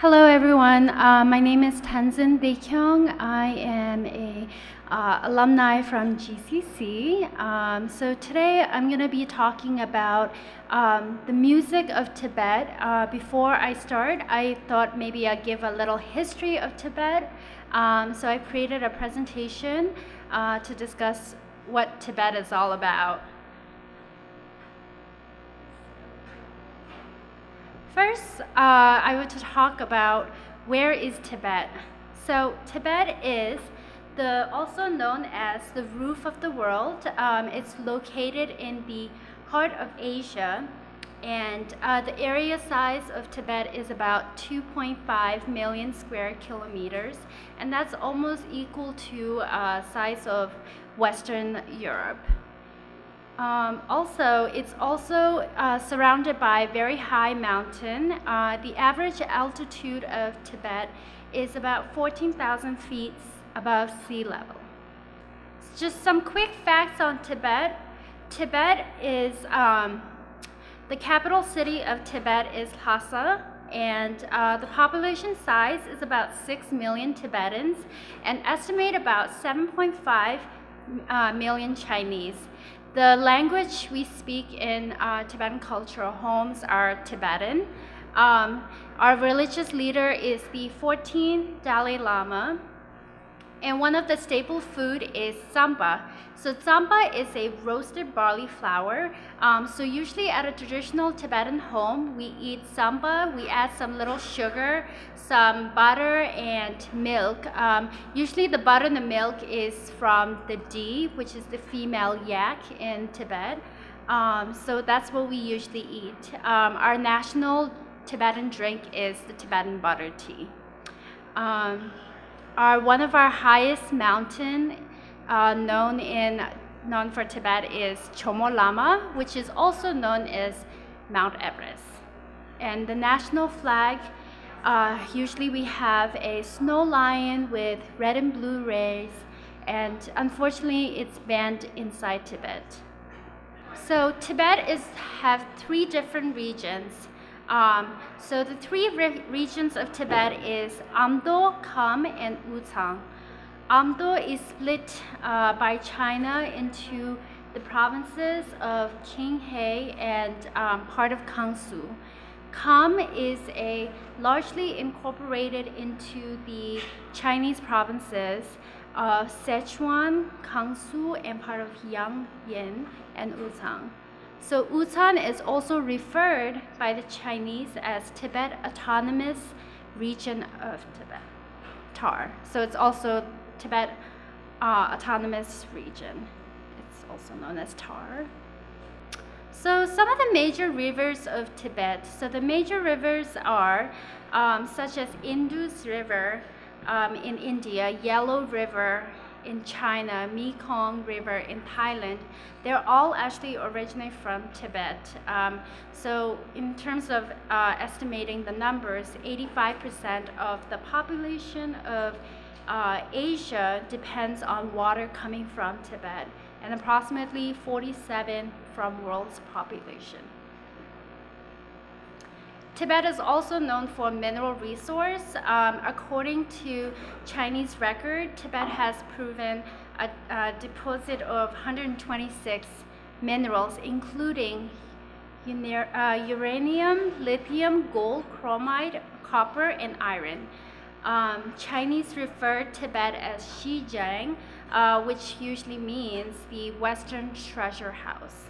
Hello everyone, my name is Tenzin Dhekyong. I am a alumni from GCC. So today I'm going to be talking about the music of Tibet. Before I start, I thought maybe I'd give a little history of Tibet. So I created a presentation to discuss what Tibet is all about. First, I want to talk about where is Tibet. So Tibet is also known as the roof of the world. It's located in the heart of Asia, and the area size of Tibet is about 2.5 million square kilometers, and that's almost equal to size of Western Europe. It's also surrounded by a very high mountain. The average altitude of Tibet is about 14,000 feet above sea level. Just some quick facts on Tibet. Tibet is, the capital city of Tibet is Lhasa, and the population size is about 6 million Tibetans, and estimate about 7.5 million Chinese. The language we speak in Tibetan cultural homes are Tibetan. Our religious leader is the 14th Dalai Lama, and one of the staple food is samba. So samba is a roasted barley flour. So usually at a traditional Tibetan home, we eat samba. We add some little sugar, some butter, and milk. Usually the butter and the milk is from the D, which is the female yak in Tibet. So that's what we usually eat. Our national Tibetan drink is the Tibetan butter tea. One of our highest mountain known for Tibet is Chomo Lama, which is also known as Mount Everest. And the national flag, usually we have a snow lion with red and blue rays, and unfortunately it's banned inside Tibet. So Tibet have three different regions. So the three regions of Tibet is Amdo, Kham, and Wutang. Amdo is split by China into the provinces of Qinghai and part of Gansu. Kham is largely incorporated into the Chinese provinces of Sichuan, Gansu, and part of Yanyin and Wutang. So Wutang is also referred by the Chinese as Tibet Autonomous Region of Tibet, TAR. So it's also Tibet Autonomous Region. It's also known as TAR. So some of the major rivers of Tibet. So the major rivers are such as Indus River in India, Yellow River in China, Mekong River in Thailand. They're all actually originate from Tibet. So in terms of estimating the numbers, 85% of the population of Asia depends on water coming from Tibet, and approximately 47% from world's population. Tibet is also known for mineral resource. According to Chinese record, Tibet has proven a deposit of 126 minerals, including uranium, lithium, gold, chromite, copper, and iron. Chinese refer Tibet as Xizang, which usually means the Western Treasure House.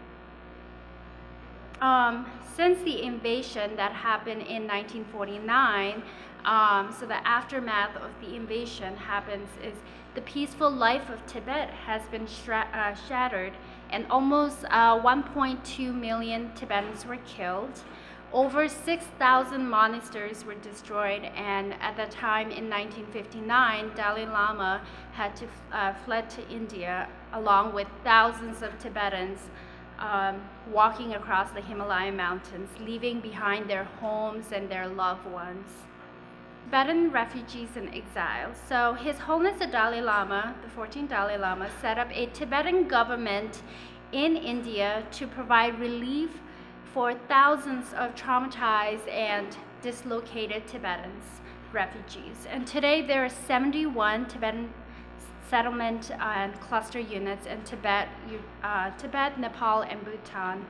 Since the invasion that happened in 1949, so the aftermath of the invasion happens is the peaceful life of Tibet has been shattered, and almost 1.2 million Tibetans were killed. Over 6,000 monasteries were destroyed, and at that time in 1959, Dalai Lama had to fled to India along with thousands of Tibetans walking across the Himalayan mountains, leaving behind their homes and their loved ones. Tibetan refugees and exiles. So His Holiness the Dalai Lama, the 14th Dalai Lama, set up a Tibetan government in India to provide relief for thousands of traumatized and dislocated Tibetans, refugees. And today there are 71 Tibetan settlement and cluster units in Tibet, Nepal, and Bhutan.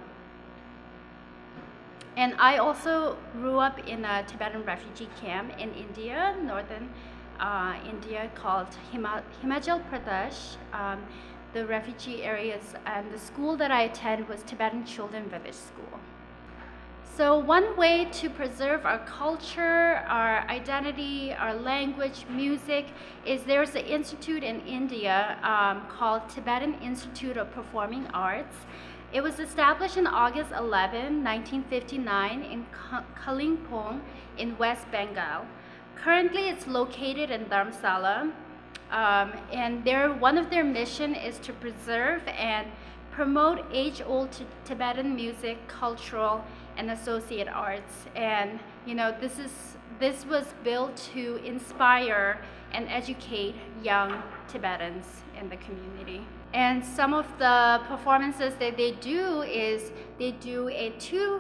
And I also grew up in a Tibetan refugee camp in India, northern India, called Himachal Pradesh. The refugee areas, and the school that I attended was Tibetan Children Village School. So one way to preserve our culture, our identity, our language, music, is there's an institute in India called Tibetan Institute of Performing Arts. It was established on August 11, 1959 in Kalimpong in West Bengal. Currently, it's located in Dharamsala, and one of their mission is to preserve and promote age-old Tibetan music, cultural, and associate arts. And this was built to inspire and educate young Tibetans in the community. And some of the performances that they do is they do a two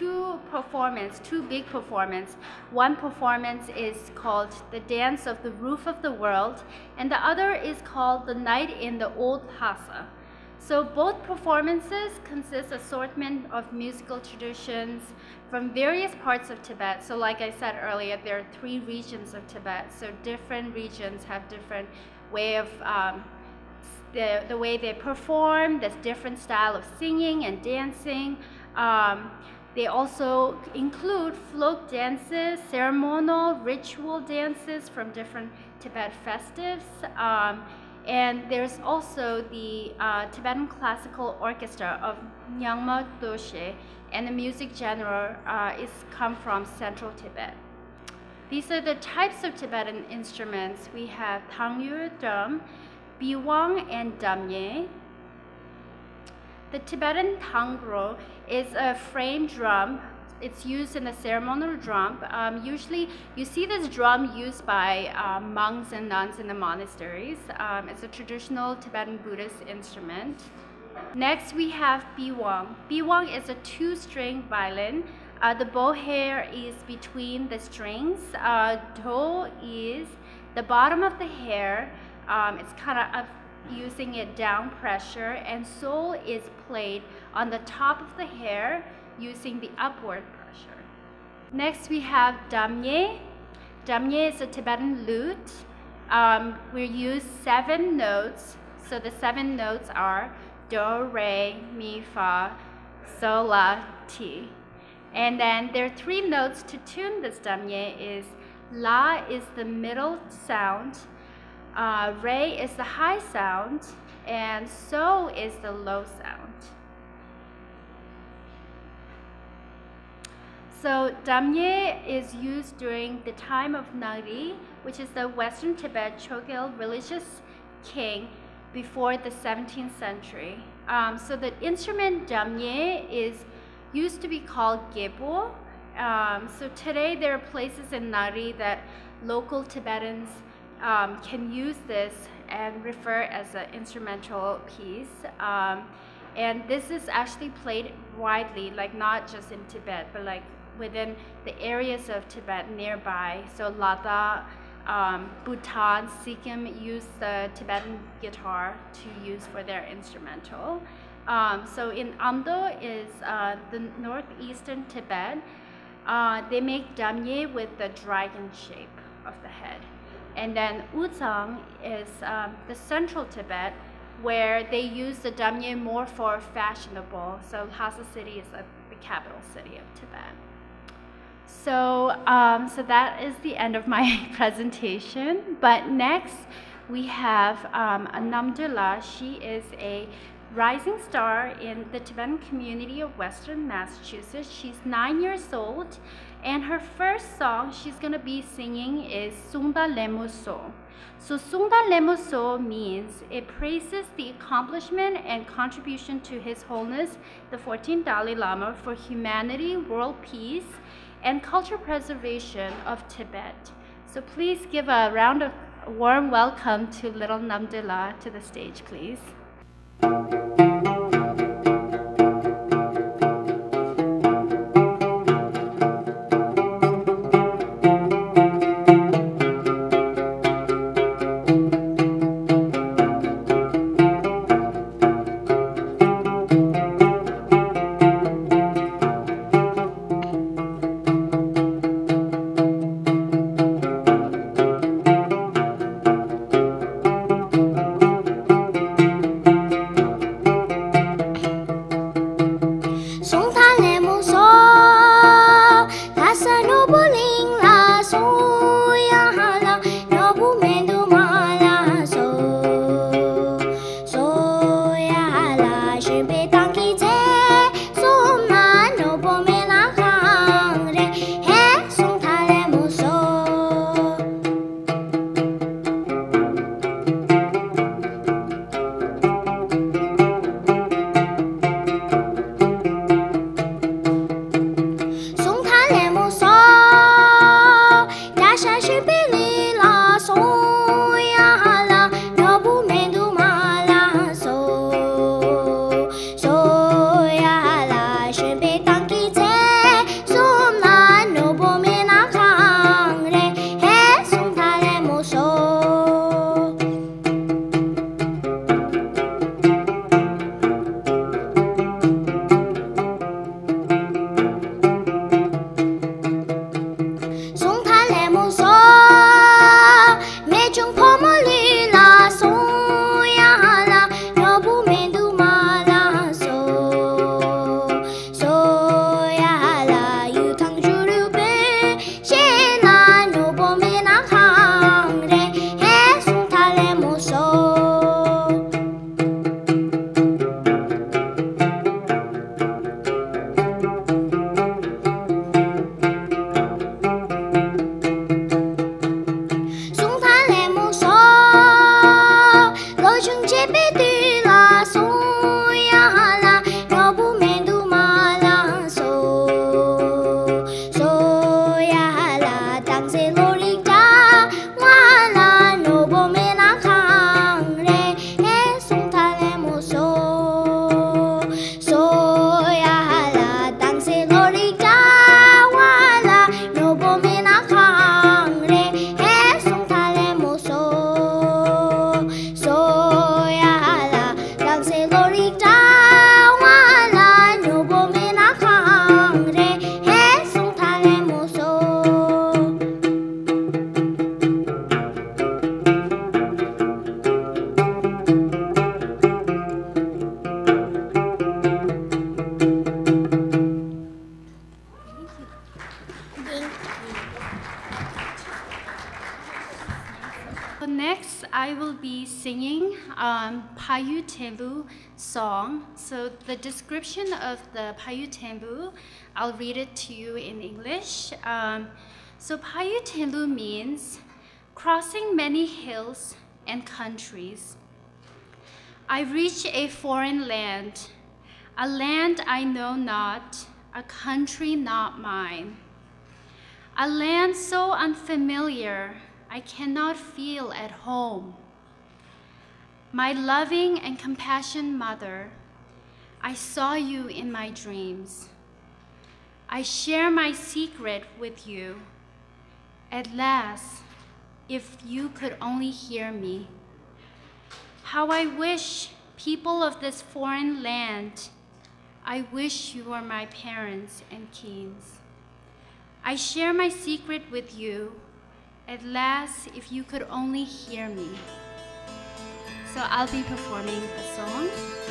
big performance. One performance is called the Dance of the Roof of the World, and the other is called the Night in the Old Lhasa. So both performances consist assortment of musical traditions from various parts of Tibet. So like I said earlier, there are 3 regions of Tibet. So different regions have different way of the way they perform. There's different style of singing and dancing. They also include folk dances, ceremonial, ritual dances from different Tibet festives. And there's also the Tibetan Classical Orchestra of Nyangma Doshe, and the music genre come from central Tibet. These are the types of Tibetan instruments. We have Tangyu drum, biwang, and damye. The Tibetan tangro is a frame drum. It's used in the ceremonial drum. Usually, you see this drum used by monks and nuns in the monasteries. It's a traditional Tibetan Buddhist instrument. Next, we have biwang. Biwang is a 2-string violin. The bow hair is between the strings. Do is the bottom of the hair. It's kind of using it down pressure, and so is played on the top of the hair using the upward pressure. Next, we have damye. Damye is a Tibetan lute. We use 7 notes. So the 7 notes are do, re, mi, fa, sol, la, ti. And then there are 3 notes to tune this damye. Is la is the middle sound, re is the high sound, and so is the low sound. So damye is used during the time of Nagri, which is the Western Tibet Chogyal religious king before the 17th century. So the instrument damye used to be called gebo. So today there are places in Nagri that local Tibetans can use this and refer as an instrumental piece. And this is actually played widely, like not just in Tibet, but like within the areas of Tibet nearby. So Lada, Bhutan, Sikkim use the Tibetan guitar to use for their instrumental. So in Amdo is the northeastern Tibet. They make damye with the dragon shape of the head. And then Uzang is the central Tibet, where they use the damye more for fashionable. So Lhasa city is the capital city of Tibet. So, so that is the end of my presentation. But next, we have Namdula. She is a rising star in the Tibetan community of Western Massachusetts. She's 9 years old, and her first song she's going to be singing is Sungda Lemu So. So Sungda Lemu So means it praises the accomplishment and contribution to His Holiness the 14th Dalai Lama for humanity, world peace, and cultural preservation of Tibet. So please give a warm welcome to little Namdula to the stage, please. singing Payu Tembu song. So the description of the Payu Tembu, I'll read it to you in English. So Payu Tembu means crossing many hills and countries. I reach a foreign land, a land I know not, a country not mine. A land so unfamiliar, I cannot feel at home. My loving and compassionate mother, I saw you in my dreams. I share my secret with you. At last, if you could only hear me. How I wish, people of this foreign land, I wish you were my parents and kings. I share my secret with you. At last, if you could only hear me. So I'll be performing the song.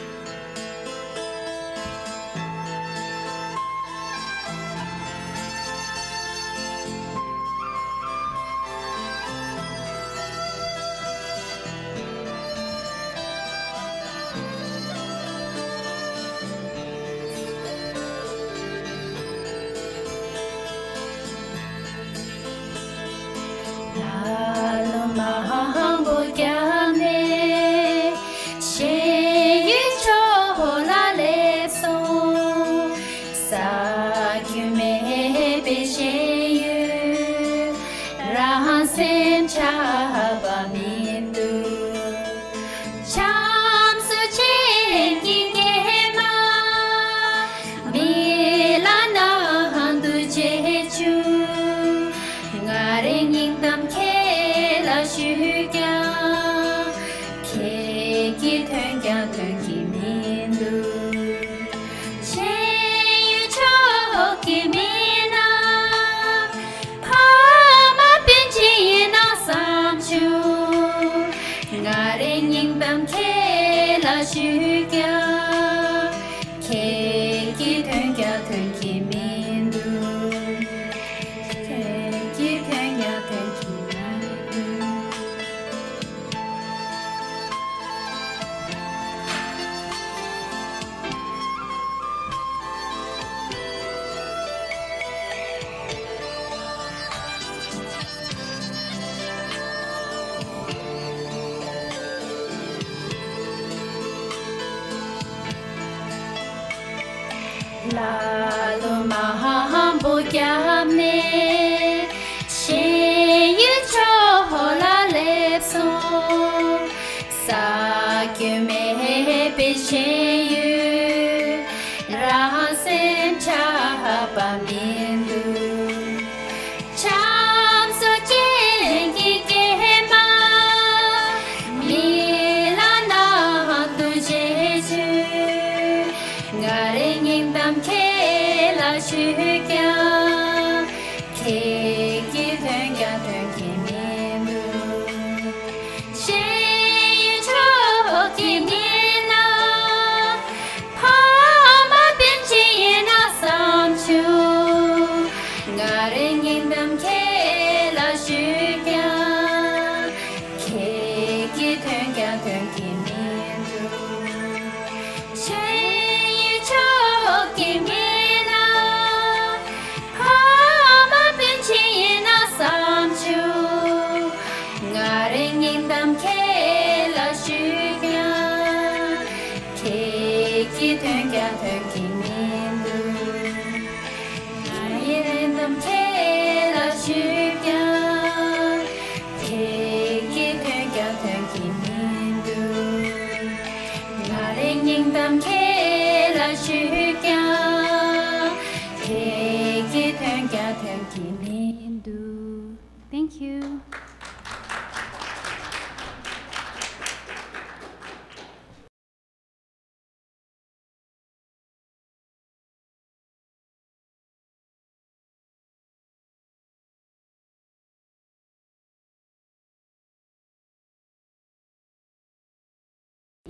Thank you.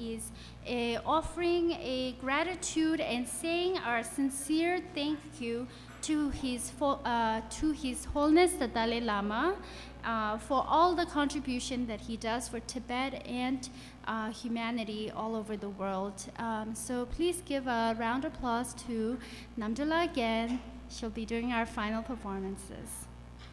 is offering a gratitude and saying our sincere thank you to His Holiness the Dalai Lama for all the contribution that he does for Tibet and humanity all over the world. So please give a round of applause to Namdula again. She'll be doing our final performances.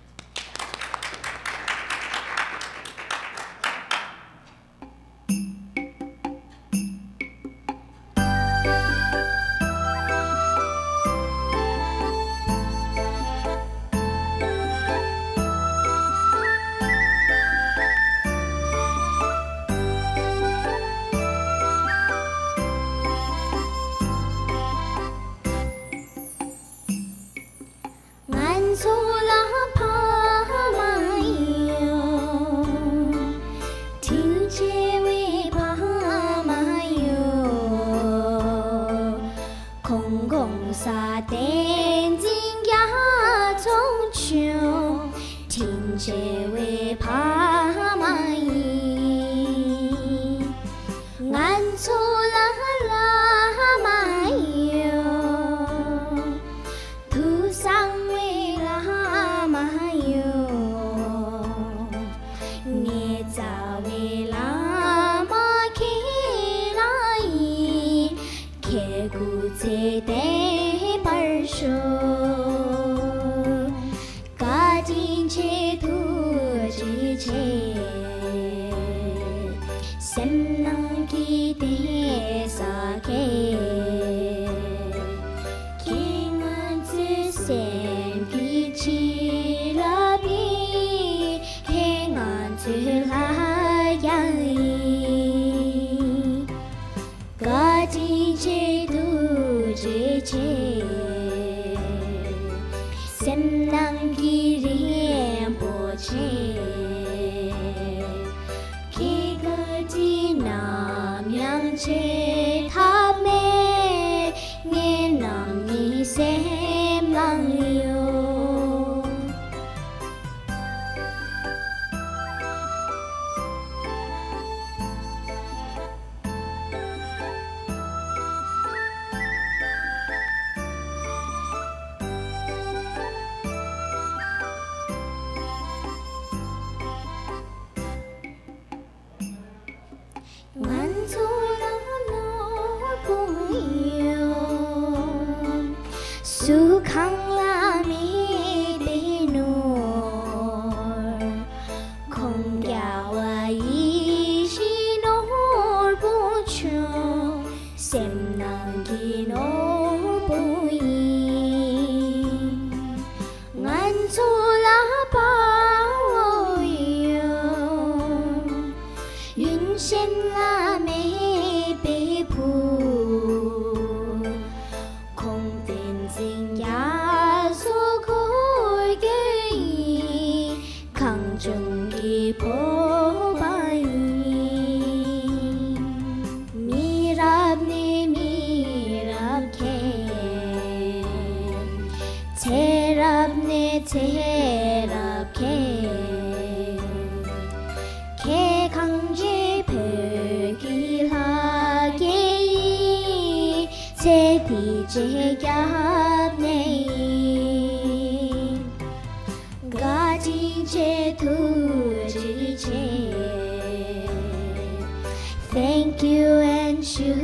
Thank you and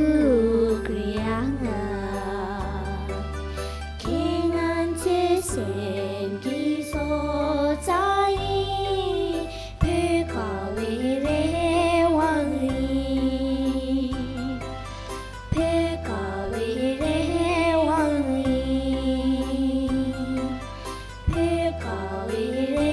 shukriya. King unto sin giso zai pekawire wangri pekawire wangri pekawire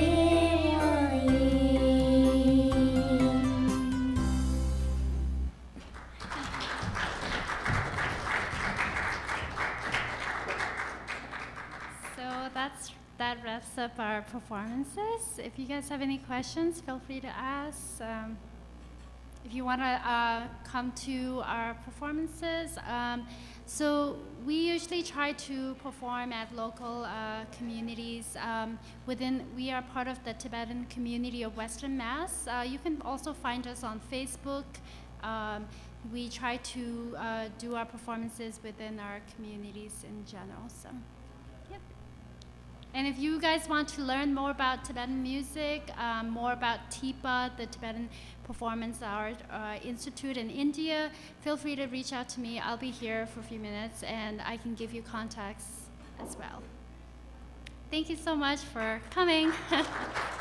that wraps up our performances. If you guys have any questions, feel free to ask. If you want to come to our performances, so we usually try to perform at local communities. We are part of the Tibetan community of Western Mass. You can also find us on Facebook. we try to do our performances within our communities in general. So, yep. And if you guys want to learn more about Tibetan music, more about TIPA, the Tibetan Performance Art Institute in India, feel free to reach out to me. I'll be here for a few minutes and I can give you contacts as well. Thank you so much for coming.